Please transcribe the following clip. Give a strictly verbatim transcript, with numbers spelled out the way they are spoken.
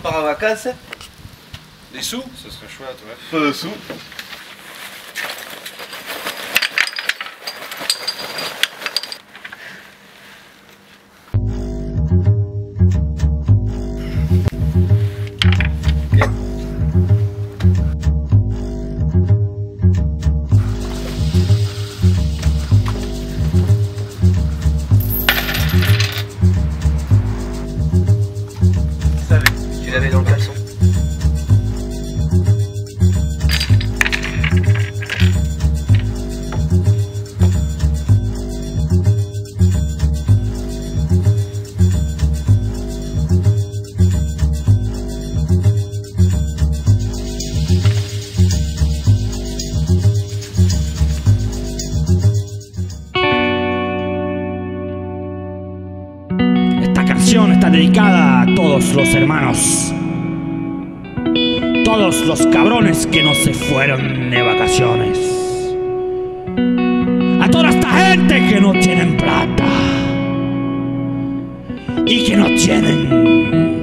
part en vacances. Des sous? Ce serait chouette, ouais. Pas de sous. Tu l'avais dans le caleçon. Esta canción está dedicada a todos los hermanos, todos los cabrones que no se fueron de vacaciones, a toda esta gente que no tienen plata y que no tienen